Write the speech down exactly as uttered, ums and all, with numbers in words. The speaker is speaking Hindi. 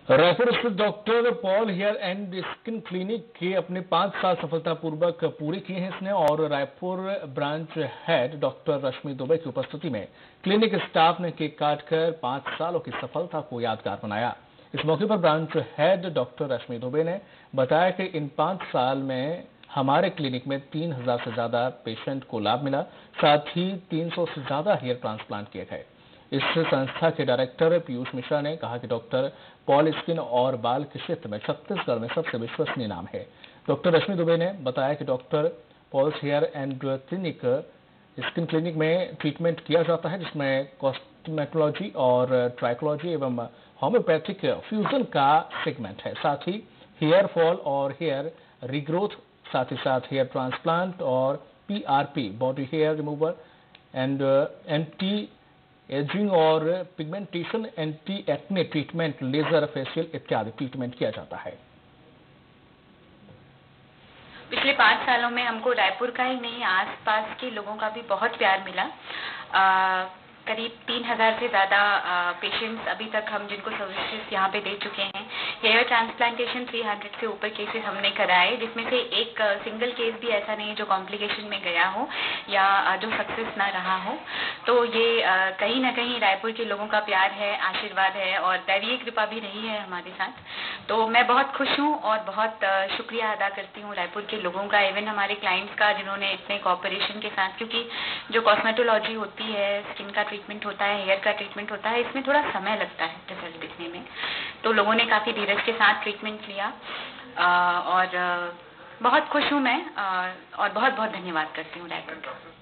रायपुर स्थित doctor Paul hair and skin clinic के अपने पांच साल सफलतापूर्वक पूरे किए हैं इसने और Raipur branch head doctor Rashmi Dubey की उपस्थिति में क्लिनिक स्टाफ ने केक काटकर पांच सालों की सफलता को यादगार बनाया। इस मौके पर branch head doctor Rashmi Dubey ने बताया कि इन पांच साल में हमारे क्लिनिक में तीन हजार से ज्यादा पेशेंट को लाभ मिला, साथ ही तीन सौ से ज्यादा हेयर ट्रांसप्लांट किए गए। इस संस्था के डायरेक्टर पीयूष मिश्रा ने कहा कि डॉक्टर पॉल स्किन और बाल के क्षेत्र में छत्तीसगढ़ में सबसे विश्वसनीय नाम है। डॉक्टर रश्मि दुबे ने बताया कि doctor Paul's hair and clinic skin clinic में ट्रीटमेंट किया जाता है, जिसमें कॉस्मेटोलॉजी और ट्राइकोलॉजी एवं होम्योपैथिक फ्यूजन का सेगमेंट है। साथ ही हेयर फॉल और हेयर रिग्रोथ, साथ ही साथ हेयर ट्रांसप्लांट और PRP body hair remover and anti ageing और pigmentation, anti acne treatment, laser facial इत्यादि ट्रीटमेंट किया जाता है। पिछले पाँच सालों में हमको रायपुर का ही नहीं, आसपास के लोगों का भी बहुत प्यार मिला। आ, करीब तीन हजार से ज़्यादा पेशेंट्स अभी तक हम जिनको सर्विसेज यहाँ पे दे चुके हैं। हेयर ट्रांसप्लांटेशन तीन सौ से ऊपर केसेस हमने कराए, जिसमें से एक सिंगल केस भी ऐसा नहीं जो कॉम्प्लिकेशन में गया हो या जो सक्सेस ना रहा हो। तो ये आ, कहीं ना कहीं रायपुर के लोगों का प्यार है, आशीर्वाद है और दैवीय कृपा भी रही है हमारे साथ। तो मैं बहुत खुश हूँ और बहुत शुक्रिया अदा करती हूँ रायपुर के लोगों का, इवन हमारे क्लाइंट्स का, जिन्होंने इतने कोऑपरेशन के साथ, क्योंकि जो कॉस्मेटोलॉजी होती है, स्किन का ट्रीटमेंट होता है, हेयर का ट्रीटमेंट होता है, इसमें थोड़ा समय लगता है रिजल्ट दिखने में। तो लोगों ने काफ़ी धीरज के साथ ट्रीटमेंट लिया आ, और बहुत खुश हूँ मैं आ, और बहुत बहुत धन्यवाद करती हूँ रायपुर का।